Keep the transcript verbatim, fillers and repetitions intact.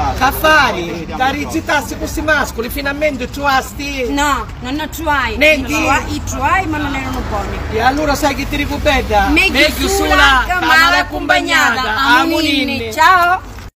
Caffari, da rizitarsi questi mascoli, finalmente tu asti. No, non ho ciuai. Nendi? I ciuai ma non erano buoni. E allora sai che ti ricupeta? Meglio sulla, ma l'accompagnata. A Muninni. Ciao.